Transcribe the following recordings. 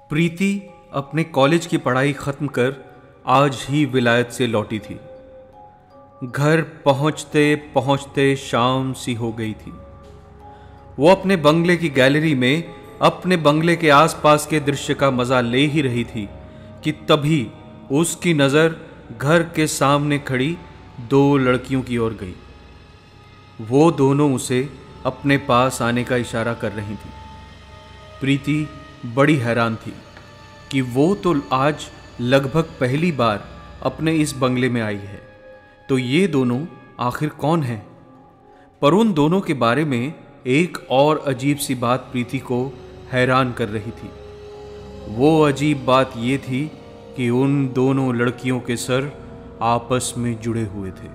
प्रीति अपने कॉलेज की पढ़ाई खत्म कर आज ही विलायत से लौटी थी। घर पहुंचते पहुंचते शाम सी हो गई थी। वो अपने बंगले की गैलरी में अपने बंगले के आसपास के दृश्य का मजा ले ही रही थी कि तभी उसकी नजर घर के सामने खड़ी दो लड़कियों की ओर गई। वो दोनों उसे अपने पास आने का इशारा कर रही थी। प्रीति बड़ी हैरान थी कि वो तो आज लगभग पहली बार अपने इस बंगले में आई है, तो ये दोनों आखिर कौन हैं? पर उन दोनों के बारे में एक और अजीब सी बात प्रीति को हैरान कर रही थी। वो अजीब बात ये थी कि उन दोनों लड़कियों के सर आपस में जुड़े हुए थे।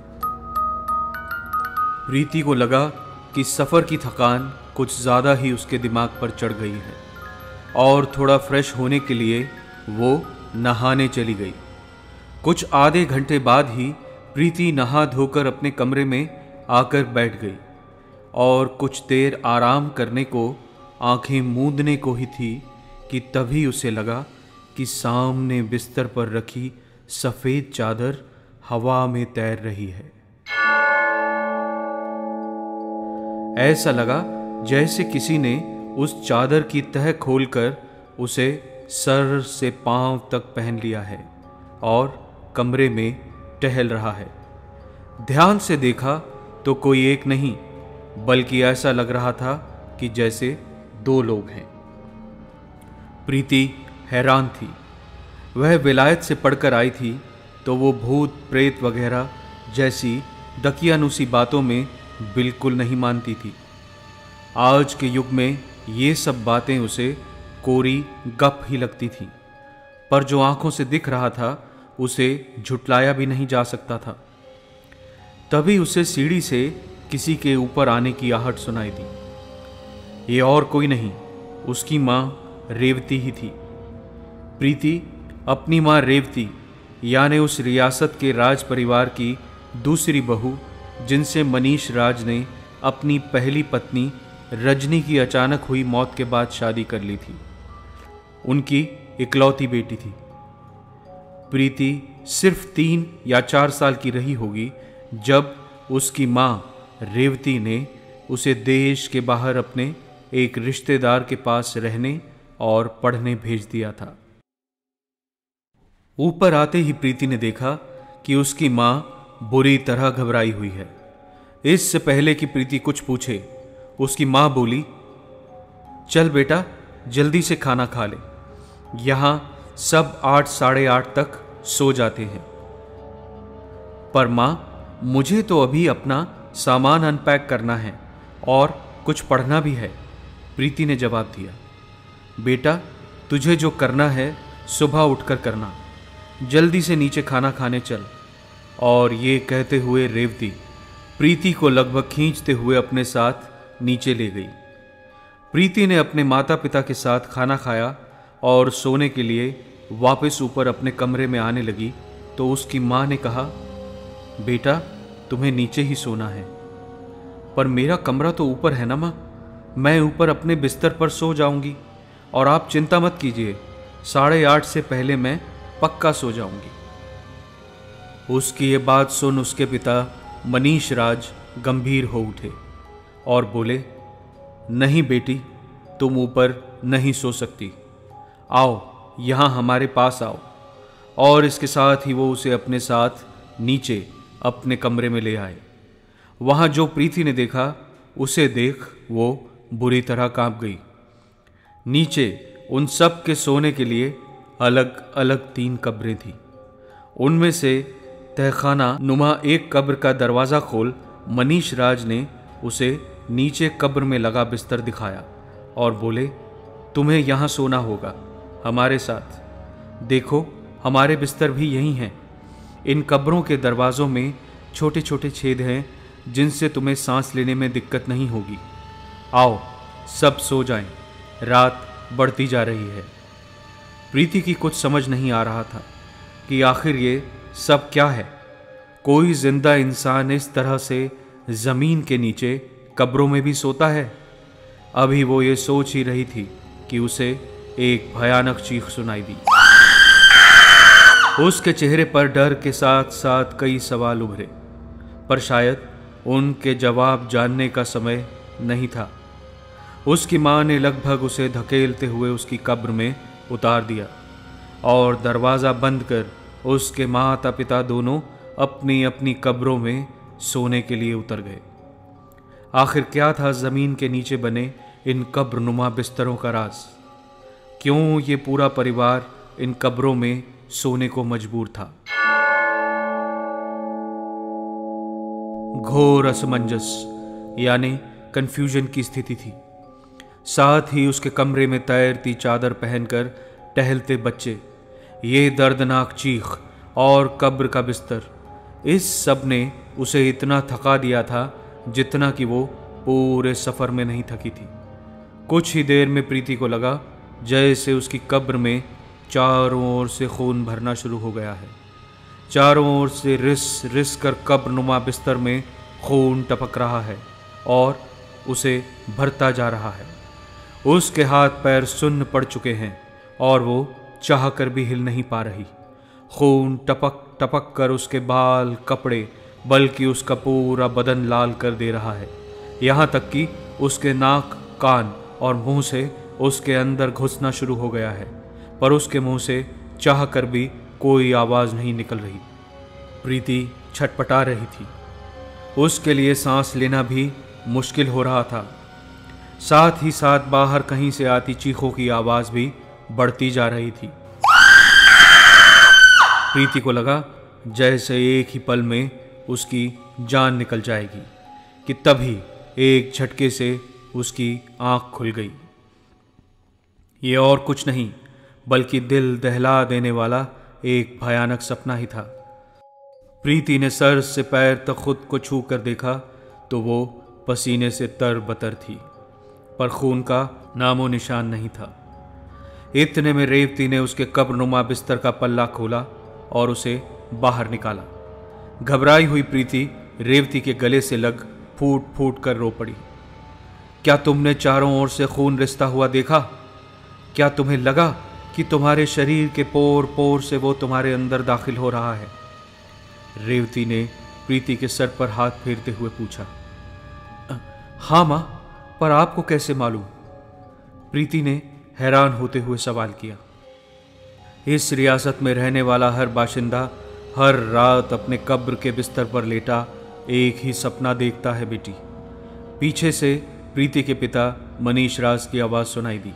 प्रीति को लगा कि सफ़र की थकान कुछ ज़्यादा ही उसके दिमाग पर चढ़ गई है और थोड़ा फ्रेश होने के लिए वो नहाने चली गई। कुछ आधे घंटे बाद ही प्रीति नहा धोकर अपने कमरे में आकर बैठ गई और कुछ देर आराम करने को, आंखें मूंदने को ही थी कि तभी उसे लगा कि सामने बिस्तर पर रखी सफ़ेद चादर हवा में तैर रही है। ऐसा लगा जैसे किसी ने उस चादर की तह खोलकर उसे सर से पांव तक पहन लिया है और कमरे में टहल रहा है। ध्यान से देखा तो कोई एक नहीं, बल्कि ऐसा लग रहा था कि जैसे दो लोग हैं। प्रीति हैरान थी। वह विलायत से पढ़कर आई थी तो वो भूत प्रेत वगैरह जैसी दकियानुसी बातों में बिल्कुल नहीं मानती थी। आज के युग में ये सब बातें उसे कोरी गप ही लगती थी, पर जो आंखों से दिख रहा था उसे झुटलाया भी नहीं जा सकता था। तभी उसे सीढ़ी से किसी के ऊपर आने की आहट सुनाई दी। ये और कोई नहीं, उसकी माँ रेवती ही थी। प्रीति अपनी माँ रेवती यानी उस रियासत के राज परिवार की दूसरी बहू, जिनसे मनीष राज ने अपनी पहली पत्नी रजनी की अचानक हुई मौत के बाद शादी कर ली थी, उनकी इकलौती बेटी थी। प्रीति सिर्फ 3 या 4 साल की रही होगी जब उसकी माँ रेवती ने उसे देश के बाहर अपने एक रिश्तेदार के पास रहने और पढ़ने भेज दिया था। ऊपर आते ही प्रीति ने देखा कि उसकी माँ बुरी तरह घबराई हुई है। इससे पहले कि प्रीति कुछ पूछे, उसकी माँ बोली, चल बेटा जल्दी से खाना खा ले, यहाँ सब 8 साढ़े 8 तक सो जाते हैं। पर माँ, मुझे तो अभी अपना सामान अनपैक करना है और कुछ पढ़ना भी है, प्रीति ने जवाब दिया। बेटा तुझे जो करना है सुबह उठकर करना, जल्दी से नीचे खाना खाने चल। और ये कहते हुए रेवती प्रीति को लगभग खींचते हुए अपने साथ नीचे ले गई। प्रीति ने अपने माता पिता के साथ खाना खाया और सोने के लिए वापस ऊपर अपने कमरे में आने लगी तो उसकी माँ ने कहा, बेटा तुम्हें नीचे ही सोना है। पर मेरा कमरा तो ऊपर है ना माँ, मैं ऊपर अपने बिस्तर पर सो जाऊंगी और आप चिंता मत कीजिए, 8:30 से पहले मैं पक्का सो जाऊंगी। उसकी ये बात सुन उसके पिता मनीष राज गंभीर हो उठे और बोले, नहीं बेटी, तुम ऊपर नहीं सो सकती, आओ यहाँ हमारे पास आओ। और इसके साथ ही वो उसे अपने साथ नीचे अपने कमरे में ले आए। वहाँ जो प्रीति ने देखा उसे देख वो बुरी तरह कांप गई। नीचे उन सब के सोने के लिए अलग अलग 3 कब्रें थीं। उनमें से तहखाना नुमा एक कब्र का दरवाज़ा खोल मनीष राज ने उसे नीचे कब्र में लगा बिस्तर दिखाया और बोले, तुम्हें यहाँ सोना होगा हमारे साथ। देखो हमारे बिस्तर भी यहीं हैं। इन कब्रों के दरवाज़ों में छोटे छोटे छेद हैं जिनसे तुम्हें सांस लेने में दिक्कत नहीं होगी। आओ सब सो जाएं, रात बढ़ती जा रही है। प्रीति की कुछ समझ नहीं आ रहा था कि आखिर ये सब क्या है। कोई जिंदा इंसान इस तरह से जमीन के नीचे कब्रों में भी सोता है? अभी वो ये सोच ही रही थी कि उसे एक भयानक चीख सुनाई दी। उसके चेहरे पर डर के साथ साथ कई सवाल उभरे, पर शायद उनके जवाब जानने का समय नहीं था। उसकी मां ने लगभग उसे धकेलते हुए उसकी कब्र में उतार दिया और दरवाज़ा बंद कर उसके माता पिता दोनों अपनी अपनी कब्रों में सोने के लिए उतर गए। आखिर क्या था ज़मीन के नीचे बने इन कब्रनुमा बिस्तरों का राज? क्यों ये पूरा परिवार इन कब्रों में सोने को मजबूर था? घोर असमंजस यानी कंफ्यूजन की स्थिति थी। साथ ही उसके कमरे में तैरती चादर पहनकर टहलते बच्चे, ये दर्दनाक चीख और कब्र का बिस्तर, इस सब ने उसे इतना थका दिया था जितना कि वो पूरे सफ़र में नहीं थकी थी। कुछ ही देर में प्रीति को लगा जैसे उसकी कब्र में चारों ओर से खून भरना शुरू हो गया है। चारों ओर से रिस रिस कर कब्रनुमा बिस्तर में खून टपक रहा है और उसे भरता जा रहा है। उसके हाथ पैर सुन्न पड़ चुके हैं और वो चाह कर भी हिल नहीं पा रही। खून टपक टपक कर उसके बाल, कपड़े, बल्कि उसका पूरा बदन लाल कर दे रहा है। यहाँ तक कि उसके नाक, कान और मुंह से उसके अंदर घुसना शुरू हो गया है, पर उसके मुंह से चाह कर भी कोई आवाज़ नहीं निकल रही। प्रीति छटपटा रही थी। उसके लिए सांस लेना भी मुश्किल हो रहा था। साथ ही साथ बाहर कहीं से आती चीखों की आवाज़ भी बढ़ती जा रही थी। प्रीति को लगा जैसे एक ही पल में उसकी जान निकल जाएगी कि तभी एक झटके से उसकी आंख खुल गई। ये और कुछ नहीं बल्कि दिल दहला देने वाला एक भयानक सपना ही था। प्रीति ने सर से पैर तक खुद को छू कर देखा तो वो पसीने से तरबतर थी, पर खून का नामो निशान नहीं था। इतने में रेवती ने उसके कब्रनुमा बिस्तर का पल्ला खोला और उसे बाहर निकाला। घबराई हुई प्रीति रेवती के गले से लग फूट फूट कर रो पड़ी। क्या तुमने चारों ओर से खून रिसता हुआ देखा? क्या तुम्हें लगा कि तुम्हारे शरीर के पोर पोर से वो तुम्हारे अंदर दाखिल हो रहा है? रेवती ने प्रीति के सर पर हाथ फेरते हुए पूछा। हाँ मां, पर आपको कैसे मालूम? प्रीति ने हैरान होते हुए सवाल किया। इस रियासत में रहने वाला हर बाशिंदा हर रात अपने कब्र के बिस्तर पर लेटा एक ही सपना देखता है बेटी। पीछे से प्रीति के पिता मनीष राज की आवाज़ सुनाई दी।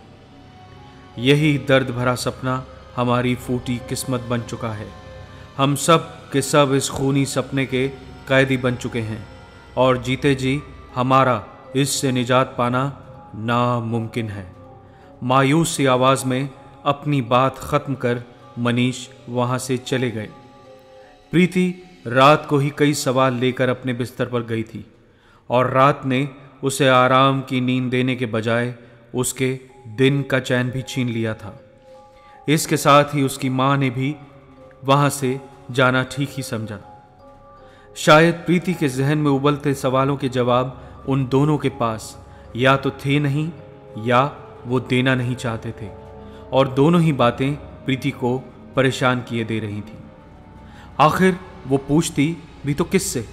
यही दर्द भरा सपना हमारी फूटी किस्मत बन चुका है। हम सब के सब इस खूनी सपने के कैदी बन चुके हैं और जीते जी हमारा इससे निजात पाना नामुमकिन है। मायूस सी आवाज़ में अपनी बात ख़त्म कर मनीष वहाँ से चले गए। प्रीति रात को ही कई सवाल लेकर अपने बिस्तर पर गई थी और रात ने उसे आराम की नींद देने के बजाय उसके दिन का चैन भी छीन लिया था। इसके साथ ही उसकी माँ ने भी वहाँ से जाना ठीक ही समझा। शायद प्रीति के जहन में उबलते सवालों के जवाब उन दोनों के पास या तो थे नहीं या वो देना नहीं चाहते थे, और दोनों ही बातें प्रीति को परेशान किए दे रही थी। आखिर वो पूछती भी तो किससे?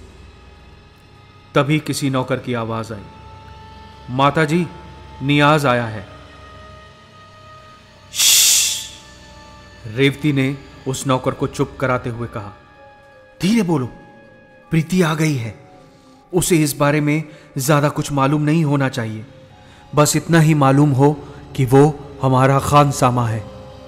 तभी किसी नौकर की आवाज आई। माताजी, नियाज आया है। रेवती ने उस नौकर को चुप कराते हुए कहा। धीरे बोलो, प्रीति आ गई है। उसे इस बारे में ज्यादा कुछ मालूम नहीं होना चाहिए। बस इतना ही मालूम हो कि वो हमारा खानसामा है।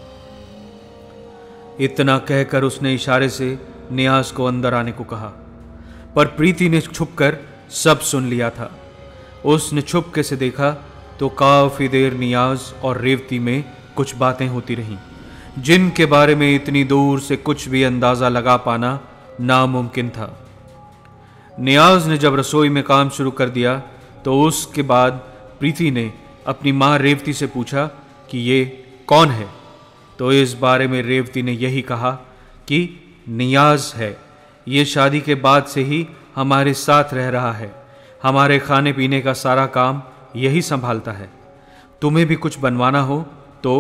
इतना कहकर उसने इशारे से नियाज को अंदर आने को कहा, पर प्रीति ने छुपकर सब सुन लिया था। उसने छुपके से देखा तो काफी देर नियाज और रेवती में कुछ बातें होती रहीं, जिनके बारे में इतनी दूर से कुछ भी अंदाजा लगा पाना नामुमकिन था। नियाज ने जब रसोई में काम शुरू कर दिया तो उसके बाद प्रीति ने अपनी माँ रेवती से पूछा कि ये कौन है, तो इस बारे में रेवती ने यही कहा कि नियाज है। ये शादी के बाद से ही हमारे साथ रह रहा है, हमारे खाने पीने का सारा काम यही संभालता है। तुम्हें भी कुछ बनवाना हो तो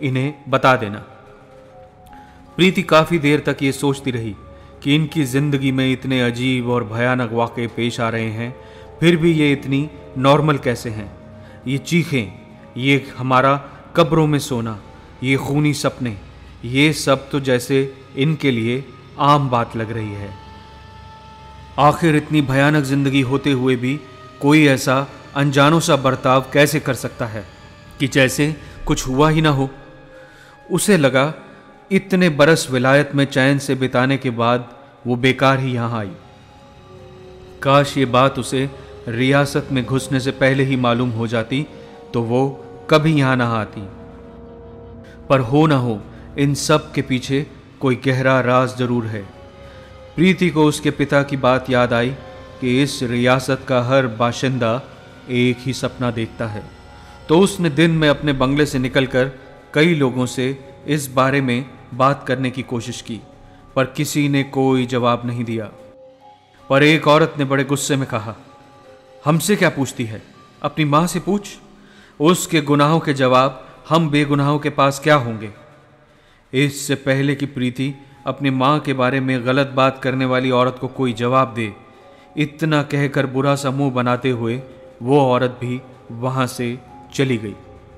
इन्हें बता देना। प्रीति काफी देर तक ये सोचती रही कि इनकी जिंदगी में इतने अजीब और भयानक वाक़े पेश आ रहे हैं, फिर भी ये इतनी नॉर्मल कैसे हैं। ये चीखें, ये हमारा कब्रों में सोना, ये खूनी सपने, ये सब तो जैसे इनके लिए आम बात लग रही है। आखिर इतनी भयानक जिंदगी होते हुए भी कोई ऐसा अनजानों सा बर्ताव कैसे कर सकता है कि जैसे कुछ हुआ ही ना हो। उसे लगा इतने बरस विलायत में चैन से बिताने के बाद वो बेकार ही यहां आई। काश ये बात उसे रियासत में घुसने से पहले ही मालूम हो जाती तो वो कभी यहां ना आती। पर हो ना हो, इन सब के पीछे कोई गहरा राज जरूर है। प्रीति को उसके पिता की बात याद आई कि इस रियासत का हर बाशिंदा एक ही सपना देखता है। तो उसने दिन में अपने बंगले से निकलकर कई लोगों से इस बारे में बात करने की कोशिश की, पर किसी ने कोई जवाब नहीं दिया। पर एक औरत ने बड़े गुस्से में कहा, हमसे क्या पूछती है, अपनी मां से पूछ, उसके गुनाहों के जवाब हम बेगुनाहों के पास क्या होंगे। इससे पहले कि प्रीति अपनी मां के बारे में गलत बात करने वाली औरत को कोई जवाब दे, इतना कहकर बुरा सा मुंह बनाते हुए वो औरत भी वहां से चली गई।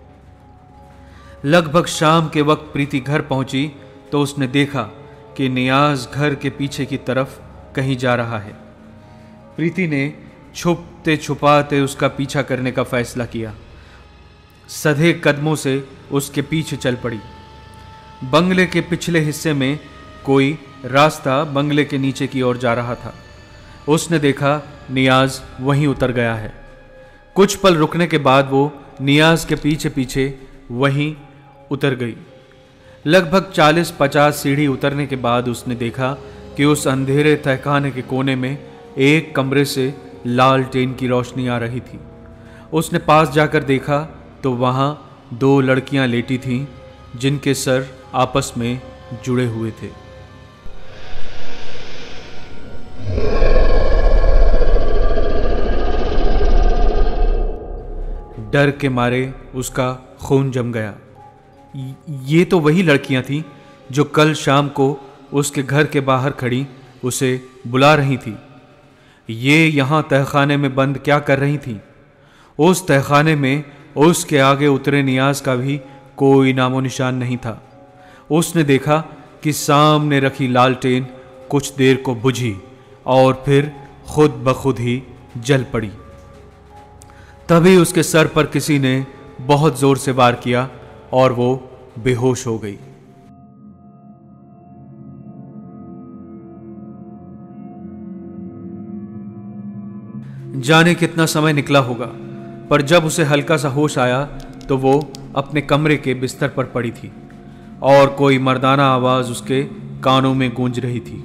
लगभग शाम के वक्त प्रीति घर पहुंची तो उसने देखा कि नियाज घर के पीछे की तरफ कहीं जा रहा है। प्रीति ने छुपते छुपाते उसका पीछा करने का फैसला किया। सधे कदमों से उसके पीछे चल पड़ी। बंगले के पिछले हिस्से में कोई रास्ता बंगले के नीचे की ओर जा रहा था। उसने देखा नियाज वहीं उतर गया है। कुछ पल रुकने के बाद वो नियाज के पीछे पीछे वहीं उतर गई। लगभग 40-50 सीढ़ी उतरने के बाद उसने देखा कि उस अंधेरे तहखाने के कोने में एक कमरे से लालटेन की रोशनी आ रही थी। उसने पास जाकर देखा तो वहां 2 लड़कियां लेटी थीं जिनके सर आपस में जुड़े हुए थे। डर के मारे उसका खून जम गया। ये तो वही लड़कियां थीं जो कल शाम को उसके घर के बाहर खड़ी उसे बुला रही थी। ये यहां तहखाने में बंद क्या कर रही थीं? उस तहखाने में उसके आगे उतरे नियाज का भी कोई नामो निशान नहीं था। उसने देखा कि सामने रखी लालटेन कुछ देर को बुझी और फिर खुद ब खुद ही जल पड़ी। तभी उसके सर पर किसी ने बहुत जोर से वार किया और वो बेहोश हो गई। जाने कितना समय निकला होगा, पर जब उसे हल्का सा होश आया तो वो अपने कमरे के बिस्तर पर पड़ी थी और कोई मर्दाना आवाज उसके कानों में गूंज रही थी।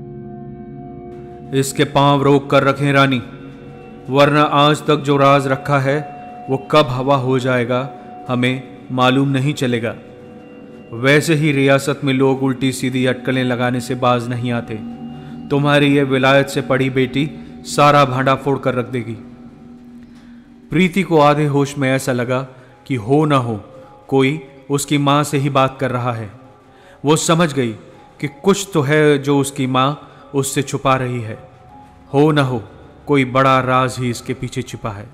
इसके पांव रोक कर रखें रानी, वरना आज तक जो राज रखा है वो कब हवा हो जाएगा हमें मालूम नहीं चलेगा। वैसे ही रियासत में लोग उल्टी सीधी अटकलें लगाने से बाज नहीं आते। तुम्हारी ये विलायत से पड़ी बेटी सारा भांडा फोड़ कर रख देगी। प्रीति को आधे होश में ऐसा लगा कि हो ना हो कोई उसकी मां से ही बात कर रहा है। वो समझ गई कि कुछ तो है जो उसकी मां उससे छुपा रही है। हो ना हो कोई बड़ा राज ही इसके पीछे छिपा है।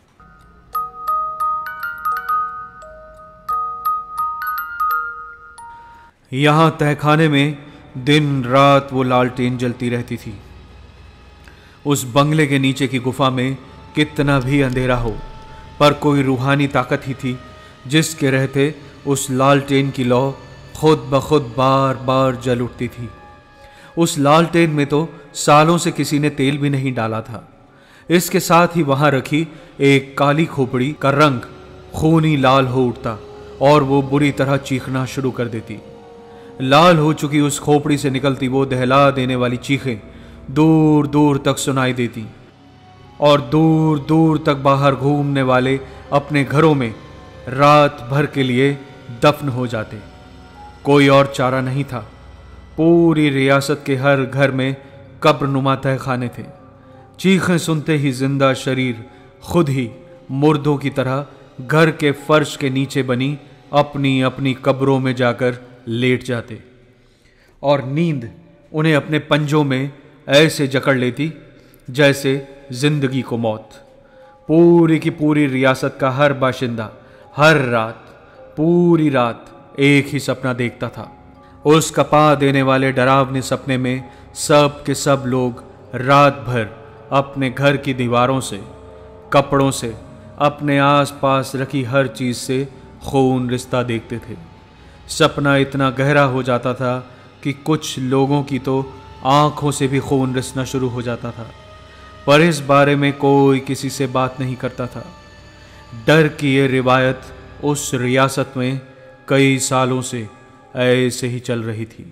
यहां तहखाने में दिन रात वो लालटेन जलती रहती थी। उस बंगले के नीचे की गुफा में कितना भी अंधेरा हो, पर कोई रूहानी ताकत ही थी जिसके रहते उस लालटेन की लौ खुद ब खुद बार बार जल उठती थी। उस लालटेन में तो सालों से किसी ने तेल भी नहीं डाला था। इसके साथ ही वहां रखी एक काली खोपड़ी का रंग खूनी लाल हो उठता और वो बुरी तरह चीखना शुरू कर देती। लाल हो चुकी उस खोपड़ी से निकलती वो दहला देने वाली चीखें दूर दूर तक सुनाई देती और दूर दूर तक बाहर घूमने वाले अपने घरों में रात भर के लिए दफन हो जाते। कोई और चारा नहीं था। पूरी रियासत के हर घर में कब्रनुमा तहखाने थे। चीखें सुनते ही जिंदा शरीर खुद ही मुर्दों की तरह घर के फर्श के नीचे बनी अपनी अपनी कब्रों में जाकर लेट जाते और नींद उन्हें अपने पंजों में ऐसे जकड़ लेती जैसे जिंदगी को मौत। पूरी की पूरी रियासत का हर बाशिंदा हर रात पूरी रात एक ही सपना देखता था। उस कपा देने वाले डरावने सपने में सब के सब लोग रात भर अपने घर की दीवारों से, कपड़ों से, अपने आसपास रखी हर चीज से खून रिश्ता देखते थे। सपना इतना गहरा हो जाता था कि कुछ लोगों की तो आंखों से भी खून रिसना शुरू हो जाता था, पर इस बारे में कोई किसी से बात नहीं करता था। डर की ये रिवायत उस रियासत में कई सालों से ऐसे ही चल रही थी।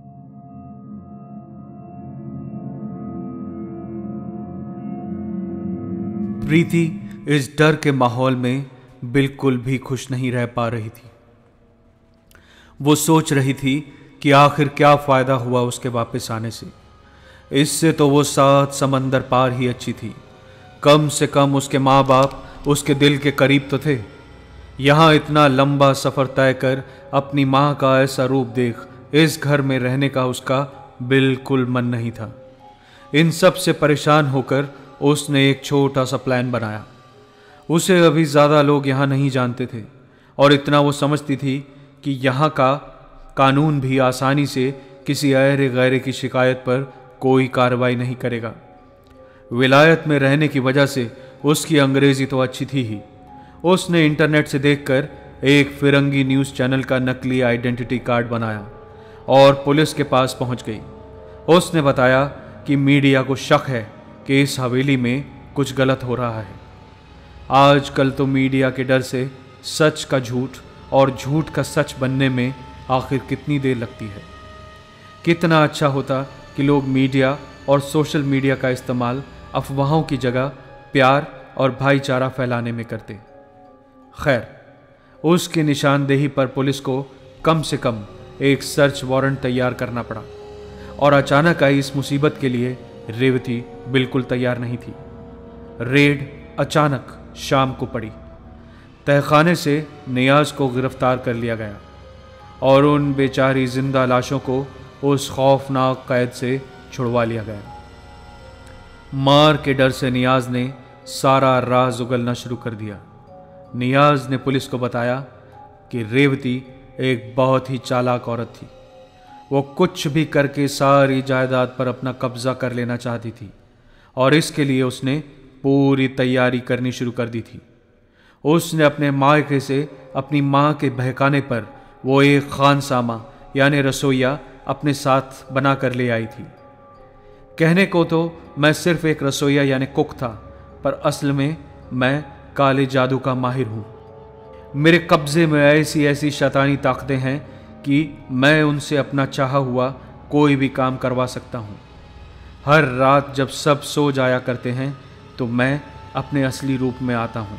प्रीति इस डर के माहौल में बिल्कुल भी खुश नहीं रह पा रही थी। वो सोच रही थी कि आखिर क्या फायदा हुआ उसके वापस आने से। इससे तो वो 7 समंदर पार ही अच्छी थी। कम से कम उसके माँ बाप उसके दिल के करीब तो थे। यहाँ इतना लंबा सफ़र तय कर अपनी माँ का ऐसा रूप देख इस घर में रहने का उसका बिल्कुल मन नहीं था। इन सब से परेशान होकर उसने एक छोटा सा प्लान बनाया। उसे अभी ज़्यादा लोग यहाँ नहीं जानते थे और इतना वो समझती थी कि यहाँ का कानून भी आसानी से किसी अहरे गैरे की शिकायत पर कोई कार्रवाई नहीं करेगा। विलायत में रहने की वजह से उसकी अंग्रेजी तो अच्छी थी ही। उसने इंटरनेट से देखकर एक फिरंगी न्यूज़ चैनल का नकली आइडेंटिटी कार्ड बनाया और पुलिस के पास पहुंच गई। उसने बताया कि मीडिया को शक है कि इस हवेली में कुछ गलत हो रहा है। आजकल तो मीडिया के डर से सच का झूठ और झूठ का सच बनने में आखिर कितनी देर लगती है। कितना अच्छा होता कि लोग मीडिया और सोशल मीडिया का इस्तेमाल अफवाहों की जगह प्यार और भाईचारा फैलाने में करते। खैर, उसकी निशानदेही पर पुलिस को कम से कम एक सर्च वारंट तैयार करना पड़ा और अचानक आई इस मुसीबत के लिए रेवती बिल्कुल तैयार नहीं थी। रेड अचानक शाम को पड़ी। तहखाने से नियाज को गिरफ्तार कर लिया गया और उन बेचारी जिंदा लाशों को उस खौफनाक कैद से छुड़वा लिया गया। मार के डर से नियाज ने सारा राज उगलना शुरू कर दिया। नियाज ने पुलिस को बताया कि रेवती एक बहुत ही चालाक औरत थी। वो कुछ भी करके सारी जायदाद पर अपना कब्जा कर लेना चाहती थी और इसके लिए उसने पूरी तैयारी करनी शुरू कर दी थी। उसने अपने मायके से अपनी माँ के बहकाने पर वो एक खानसामा यानी रसोइया अपने साथ बना कर ले आई थी। कहने को तो मैं सिर्फ एक रसोइया यानी कुक था, पर असल में मैं काले जादू का माहिर हूँ। मेरे कब्जे में ऐसी ऐसी शैतानी ताकतें हैं कि मैं उनसे अपना चाहा हुआ कोई भी काम करवा सकता हूँ। हर रात जब सब सो जाया करते हैं तो मैं अपने असली रूप में आता हूँ।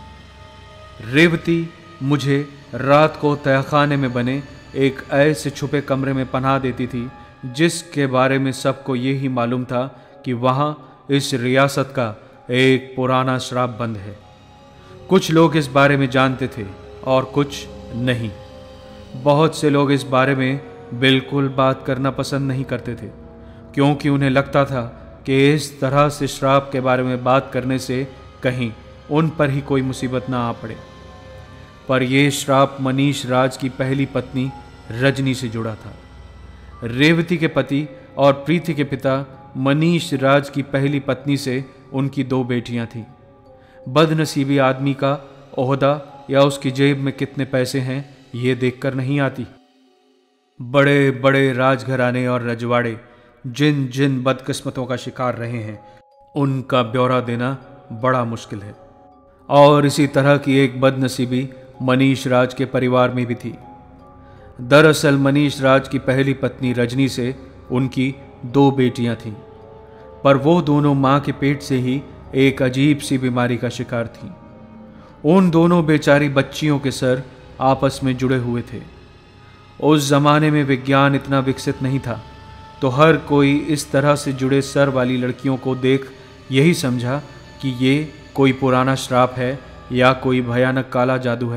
रेवती मुझे रात को तहखाने में बने एक ऐसे छुपे कमरे में पनाह देती थी जिसके बारे में सबको यही मालूम था कि वहाँ इस रियासत का एक पुराना श्राप बंद है। कुछ लोग इस बारे में जानते थे और कुछ नहीं। बहुत से लोग इस बारे में बिल्कुल बात करना पसंद नहीं करते थे क्योंकि उन्हें लगता था कि इस तरह से श्राप के बारे में बात करने से कहीं उन पर ही कोई मुसीबत ना आ पड़े। पर यह श्राप मनीष राज की पहली पत्नी रजनी से जुड़ा था। रेवती के पति और प्रीति के पिता मनीष राज की पहली पत्नी से उनकी 2 बेटियां थीं। बदनसीबी आदमी का ओहदा या उसकी जेब में कितने पैसे हैं ये देखकर नहीं आती। बड़े बड़े राजघराने और रजवाड़े जिन जिन बदकिस्मतों का शिकार रहे हैं उनका ब्यौरा देना बड़ा मुश्किल है। और इसी तरह की एक बदनसीबी मनीष राज के परिवार में भी थी। दरअसल मनीष राज की पहली पत्नी रजनी से उनकी 2 बेटियां थीं, पर वो दोनों मां के पेट से ही एक अजीब सी बीमारी का शिकार थीं। उन दोनों बेचारी बच्चियों के सर आपस में जुड़े हुए थे। उस जमाने में विज्ञान इतना विकसित नहीं था, तो हर कोई इस तरह से जुड़े सर वाली लड़कियों को देख यही समझा कि ये कोई पुराना श्राप है या कोई भयानक काला जादू है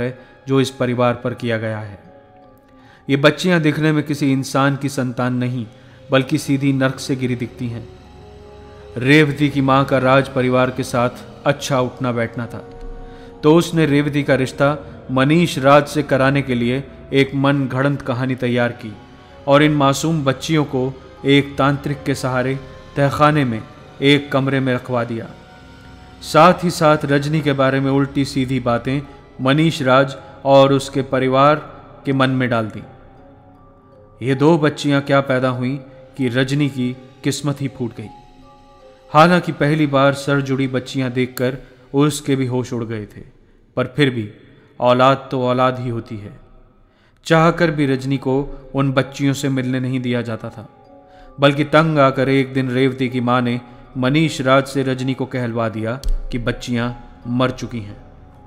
जो इस परिवार पर किया गया है। ये बच्चियां दिखने में किसी इंसान की संतान नहीं, बल्कि सीधी नर्क से गिरी दिखती हैं। रेवती की मां का राज परिवार के साथ अच्छा उठना बैठना था, तो उसने रेवती का रिश्ता मनीष राज से कराने के लिए एक मन घड़ंत कहानी तैयार की और इन मासूम बच्चियों को एक तांत्रिक के सहारे तहखाने में एक कमरे में रखवा दिया। साथ ही साथ रजनी के बारे में उल्टी सीधी बातें मनीष राज और उसके परिवार के मन में डाल दी। ये दो बच्चियां क्या पैदा हुई कि रजनी की किस्मत ही फूट गई। हालांकि पहली बार सर जुड़ी बच्चियां देखकर उसके भी होश उड़ गए थे, पर फिर भी औलाद तो औलाद ही होती है। चाहकर भी रजनी को उन बच्चियों से मिलने नहीं दिया जाता था, बल्कि तंग आकर एक दिन रेवती की मां ने मनीष राज से रजनी को कहलवा दिया कि बच्चियां मर चुकी हैं।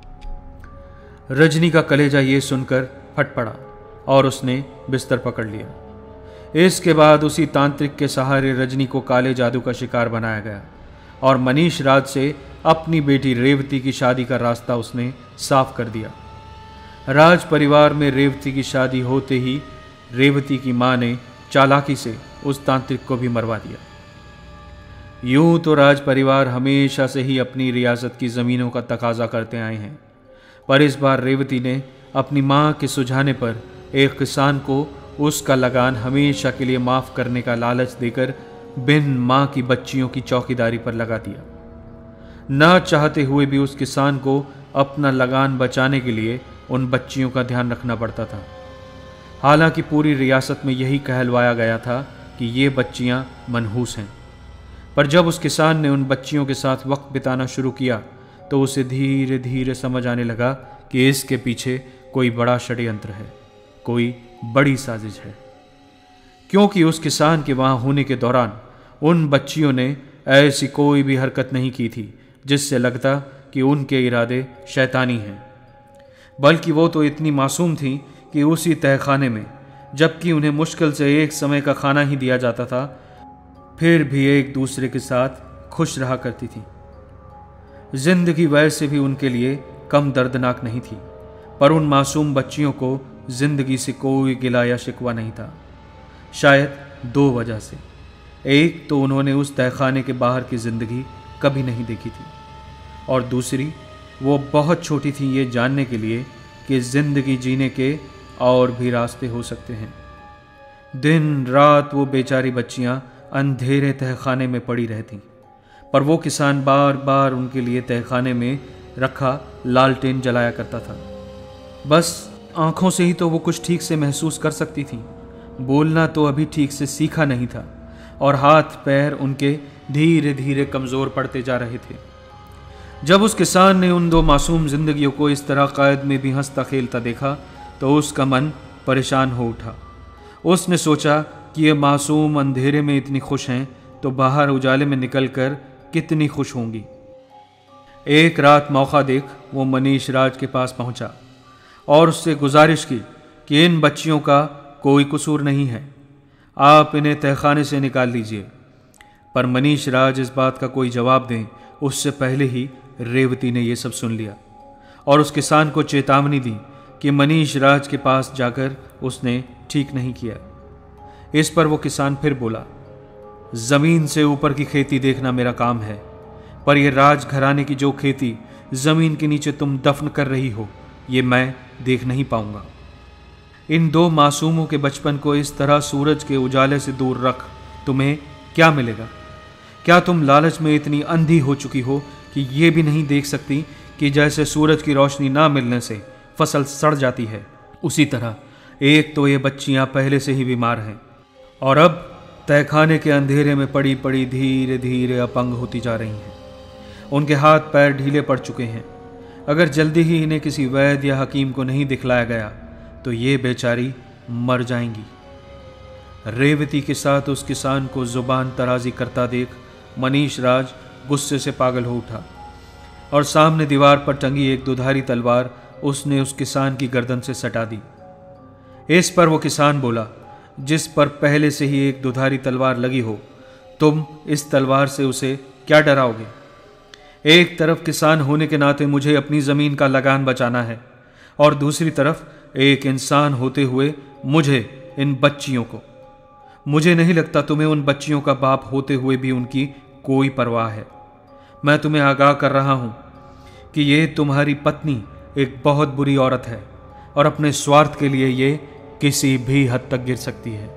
रजनी का कलेजा ये सुनकर फट पड़ा और उसने बिस्तर पकड़ लिया। इसके बाद उसी तांत्रिक के सहारे रजनी को काले जादू का शिकार बनाया गया और मनीष राज से अपनी बेटी रेवती की शादी का रास्ता उसने साफ कर दिया। राज परिवार में रेवती की शादी होते ही रेवती की मां ने चालाकी से उस तांत्रिक को भी मरवा दिया। यूं तो राज परिवार हमेशा से ही अपनी रियासत की जमीनों का तकाजा करते आए हैं, पर इस बार रेवती ने अपनी मां के सुझाने पर एक किसान को उसका लगान हमेशा के लिए माफ करने का लालच देकर बिन मां की बच्चियों की चौकीदारी पर लगा दिया। ना चाहते हुए भी उस किसान को अपना लगान बचाने के लिए उन बच्चियों का ध्यान रखना पड़ता था। हालांकि पूरी रियासत में यही कहलवाया गया था कि ये बच्चियां मनहूस हैं, पर जब उस किसान ने उन बच्चियों के साथ वक्त बिताना शुरू किया तो उसे धीरे धीरे समझ आने लगा कि इसके पीछे कोई बड़ा षड्यंत्र है, कोई बड़ी साजिश है। क्योंकि उस किसान के वहां होने के दौरान उन बच्चियों ने ऐसी कोई भी हरकत नहीं की थी जिससे लगता कि उनके इरादे शैतानी हैं, बल्कि वो तो इतनी मासूम थी कि उसी तहखाने में, जबकि उन्हें मुश्किल से एक समय का खाना ही दिया जाता था, फिर भी एक दूसरे के साथ खुश रहा करती थी। जिंदगी वैसे भी उनके लिए कम दर्दनाक नहीं थी, पर उन मासूम बच्चियों को जिंदगी से कोई गिला या शिकवा नहीं था। शायद दो वजह से। एक तो उन्होंने उस तहखाने के बाहर की जिंदगी कभी नहीं देखी थी, और दूसरी वो बहुत छोटी थी ये जानने के लिए कि जिंदगी जीने के और भी रास्ते हो सकते हैं। दिन रात वो बेचारी बच्चियां अंधेरे तहखाने में पड़ी रहती, पर वो किसान बार बार उनके लिए तहखाने में रखा लालटेन जलाया करता था। बस आंखों से ही तो वो कुछ ठीक से महसूस कर सकती थी, बोलना तो अभी ठीक से सीखा नहीं था, और हाथ पैर उनके धीरे धीरे कमज़ोर पड़ते जा रहे थे। जब उस किसान ने उन दो मासूम जिंदगियों को इस तरह कैद में भी हंसता खेलता देखा तो उसका मन परेशान हो उठा। उसने सोचा कि ये मासूम अंधेरे में इतनी खुश हैं तो बाहर उजाले में निकलकर कितनी खुश होंगी। एक रात मौका देख वो मनीष राज के पास पहुंचा और उससे गुजारिश की कि इन बच्चियों का कोई कसूर नहीं है, आप इन्हें तहखाने से निकाल लीजिए। पर मनीष राज इस बात का कोई जवाब दें उससे पहले ही रेवती ने यह सब सुन लिया और उस किसान को चेतावनी दी कि मनीष राज के पास जाकर उसने ठीक नहीं किया। इस पर वो किसान फिर बोला, जमीन से ऊपर की खेती देखना मेरा काम है, पर यह राज घराने की जो खेती जमीन के नीचे तुम दफन कर रही हो ये मैं देख नहीं पाऊंगा। इन दो मासूमों के बचपन को इस तरह सूरज के उजाले से दूर रख तुम्हें क्या मिलेगा? क्या तुम लालच में इतनी अंधी हो चुकी हो कि ये भी नहीं देख सकती कि जैसे सूरज की रोशनी ना मिलने से फसल सड़ जाती है, उसी तरह एक तो ये बच्चियां पहले से ही बीमार हैं और अब तहखाने के अंधेरे में पड़ी पड़ी धीरे धीरे अपंग होती जा रही हैं। उनके हाथ पैर ढीले पड़ चुके हैं। अगर जल्दी ही इन्हें किसी वैद्य या हकीम को नहीं दिखलाया गया तो ये बेचारी मर जाएंगी। रेवती के साथ उस किसान को जुबान तराजी करता देख मनीष राज गुस्से से पागल हो उठा और सामने दीवार पर टंगी एक दुधारी तलवार उसने उस किसान की गर्दन से सटा दी। इस पर वो किसान बोला, जिस पर पहले से ही एक दुधारी तलवार लगी हो, तुम इस तलवार से उसे क्या डराओगे? एक तरफ किसान होने के नाते मुझे अपनी जमीन का लगान बचाना है और दूसरी तरफ एक इंसान होते हुए मुझे, इन बच्चियों को। मुझे नहीं लगता तुम्हें उन बच्चियों का बाप होते हुए भी उनकी कोई परवाह है। मैं तुम्हें आगाह कर रहा हूं कि ये तुम्हारी पत्नी एक बहुत बुरी औरत है और अपने स्वार्थ के लिए ये किसी भी हद तक गिर सकती है।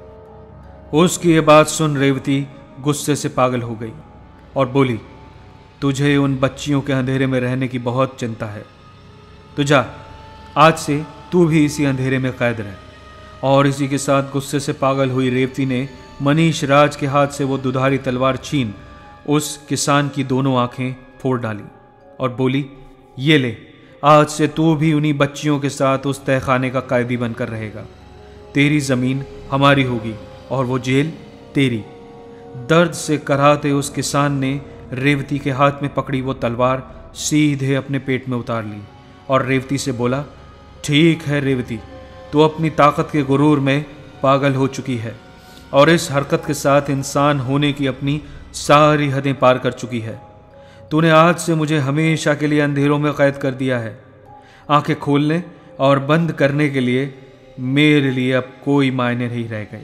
उसकी ये बात सुन रेवती गुस्से से पागल हो गई और बोली, तुझे उन बच्चियों के अंधेरे में रहने की बहुत चिंता है, तो जा, आज से तू भी इसी अंधेरे में कैद रह। और इसी के साथ गुस्से से पागल हुई रेवती ने मनीष राज के हाथ से वो दुधारी तलवार छीन उस किसान की दोनों आंखें फोड़ डाली और बोली, ये ले, आज से तू भी उन्हीं बच्चियों के साथ उस तहखाने का कैदी बनकर रहेगा। तेरी जमीन हमारी होगी और वो जेल तेरी। दर्द से कराहते उस किसान ने रेवती के हाथ में पकड़ी वो तलवार सीधे अपने पेट में उतार ली और रेवती से बोला, ठीक है रेवती, तू अपनी ताकत के गुरूर में पागल हो चुकी है और इस हरकत के साथ इंसान होने की अपनी सारी हदें पार कर चुकी है। तूने आज से मुझे हमेशा के लिए अंधेरों में कैद कर दिया है। आंखें खोलने और बंद करने के लिए मेरे लिए अब कोई मायने नहीं रह गए।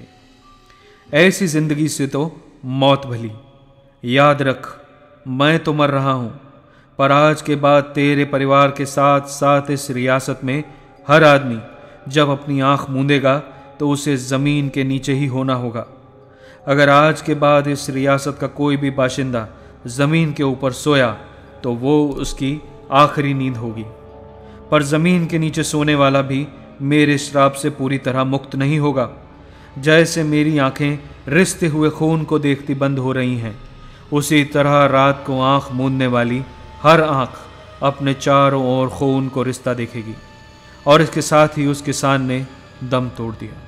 ऐसी जिंदगी से तो मौत भली। याद रख, मैं तो मर रहा हूं, पर आज के बाद तेरे परिवार के साथ साथ इस रियासत में हर आदमी जब अपनी आंख मूंदेगा तो उसे जमीन के नीचे ही होना होगा। अगर आज के बाद इस रियासत का कोई भी बाशिंदा जमीन के ऊपर सोया तो वो उसकी आखिरी नींद होगी। पर जमीन के नीचे सोने वाला भी मेरे श्राप से पूरी तरह मुक्त नहीं होगा। जैसे मेरी आंखें रिसते हुए खून को देखती बंद हो रही हैं, उसी तरह रात को आंख मूंदने वाली हर आंख अपने चारों ओर खून को रिश्ता देखेगी। और इसके साथ ही उस किसान ने दम तोड़ दिया।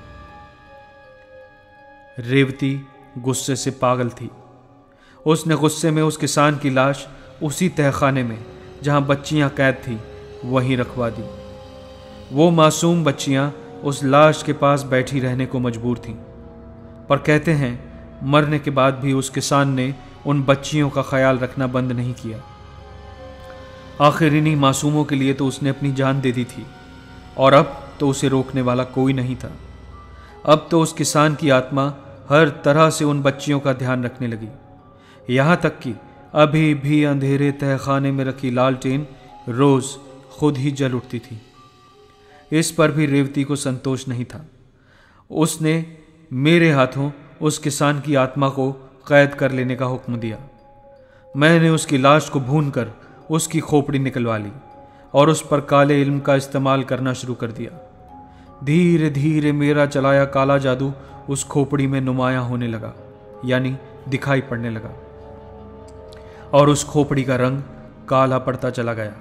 रेवती गुस्से से पागल थी। उसने गुस्से में उस किसान की लाश उसी तहखाने में जहां बच्चियां कैद थी वहीं रखवा दी। वो मासूम बच्चियां उस लाश के पास बैठी रहने को मजबूर थीं, पर कहते हैं मरने के बाद भी उस किसान ने उन बच्चियों का ख्याल रखना बंद नहीं किया। आखिर इन्हीं मासूमों के लिए तो उसने अपनी जान दे दी थी और अब तो उसे रोकने वाला कोई नहीं था। अब तो उस किसान की आत्मा हर तरह से उन बच्चियों का ध्यान रखने लगी, यहाँ तक कि अभी भी अंधेरे तहखाने में रखी लालटेन रोज खुद ही जल उठती थी। इस पर भी रेवती को संतोष नहीं था। उसने मेरे हाथों उस किसान की आत्मा को कैद कर लेने का हुक्म दिया। मैंने उसकी लाश को भूनकर उसकी खोपड़ी निकलवा ली और उस पर काले इल्म का इस्तेमाल करना शुरू कर दिया। धीरे धीरे मेरा चलाया काला जादू उस खोपड़ी में नुमायां होने लगा, यानी दिखाई पड़ने लगा, और उस खोपड़ी का रंग काला पड़ता चला गया।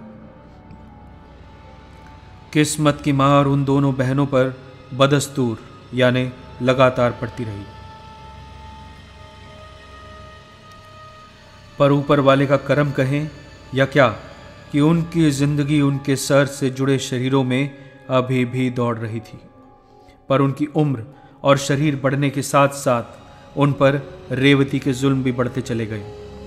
किस्मत की मार उन दोनों बहनों पर बदस्तूर यानी लगातार पड़ती रही। पर ऊपर वाले का करम कहें या क्या कि उनकी जिंदगी उनके सर से जुड़े शरीरों में अभी भी दौड़ रही थी, पर उनकी उम्र और शरीर बढ़ने के साथ साथ उन पर रेवती के जुल्म भी बढ़ते चले गए।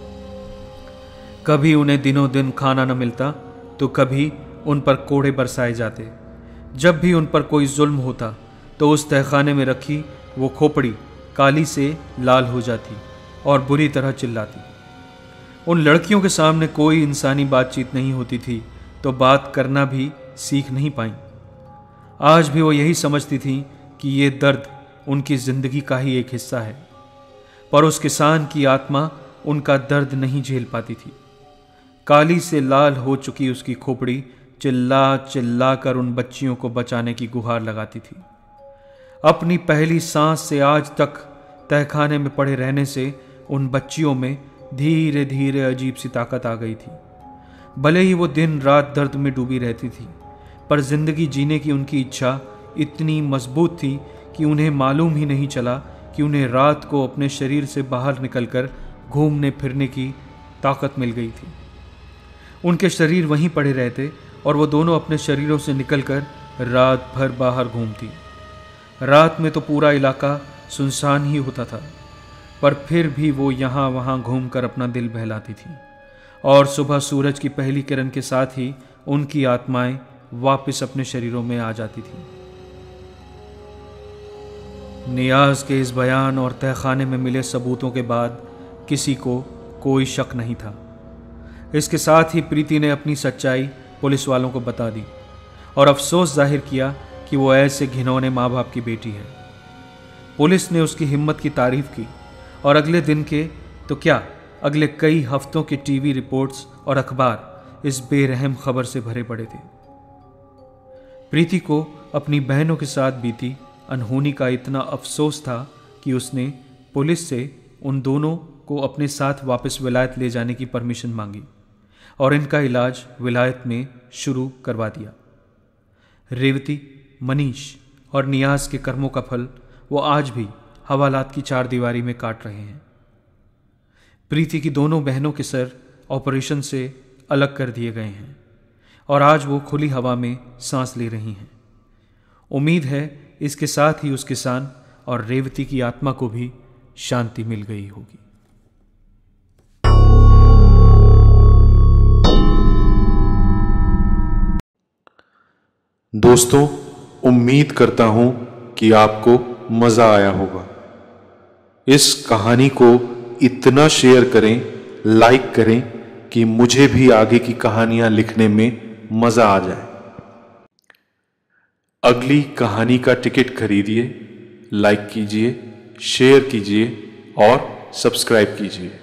कभी उन्हें दिनों दिन खाना न मिलता तो कभी उन पर कोड़े बरसाए जाते। जब भी उन पर कोई जुल्म होता तो उस तहखाने में रखी वो खोपड़ी काली से लाल हो जाती और बुरी तरह चिल्लाती। उन लड़कियों के सामने कोई इंसानी बातचीत नहीं होती थी तो बात करना भी सीख नहीं पाई। आज भी वो यही समझती थी कि ये दर्द उनकी जिंदगी का ही एक हिस्सा है, पर उस किसान की आत्मा उनका दर्द नहीं झेल पाती थी। काली से लाल हो चुकी उसकी खोपड़ी चिल्ला चिल्ला कर उन बच्चियों को बचाने की गुहार लगाती थी। अपनी पहली सांस से आज तक तहखाने में पड़े रहने से उन बच्चियों में धीरे धीरे अजीब सी ताकत आ गई थी। भले ही वो दिन रात दर्द में डूबी रहती थी, पर जिंदगी जीने की उनकी इच्छा इतनी मजबूत थी कि उन्हें मालूम ही नहीं चला कि उन्हें रात को अपने शरीर से बाहर निकलकर घूमने फिरने की ताकत मिल गई थी। उनके शरीर वहीं पड़े रहते और वो दोनों अपने शरीरों से निकलकर रात भर बाहर घूमती। रात में तो पूरा इलाका सुनसान ही होता था, पर फिर भी वो यहाँ वहाँ घूमकर अपना दिल बहलाती थी। और सुबह सूरज की पहली किरण के साथ ही उनकी आत्माएं वापस अपने शरीरों में आ जाती थी। नियाज के इस बयान और तहखाने में मिले सबूतों के बाद किसी को कोई शक नहीं था। इसके साथ ही प्रीति ने अपनी सच्चाई पुलिस वालों को बता दी और अफसोस जाहिर किया कि वो ऐसे घिनौने माँ बाप की बेटी है। पुलिस ने उसकी हिम्मत की तारीफ की और अगले दिन के तो क्या, अगले कई हफ्तों के टीवी रिपोर्ट्स और अखबार इस बेरहम खबर से भरे पड़े थे। प्रीति को अपनी बहनों के साथ बीती अनहोनी का इतना अफसोस था कि उसने पुलिस से उन दोनों को अपने साथ वापस विलायत ले जाने की परमिशन मांगी और इनका इलाज विलायत में शुरू करवा दिया। रेवती, मनीष और नियाज के कर्मों का फल वो आज भी हवालात की चारदीवारी में काट रहे हैं। प्रीति की दोनों बहनों के सर ऑपरेशन से अलग कर दिए गए हैं और आज वो खुली हवा में सांस ले रही हैं। उम्मीद है इसके साथ ही उस किसान और रेवती की आत्मा को भी शांति मिल गई होगी। दोस्तों, उम्मीद करता हूं कि आपको मजा आया होगा। इस कहानी को इतना शेयर करें, लाइक करें कि मुझे भी आगे की कहानियां लिखने में मजा आ जाए। अगली कहानी का टिकट खरीदिए, लाइक कीजिए, शेयर कीजिए और सब्सक्राइब कीजिए।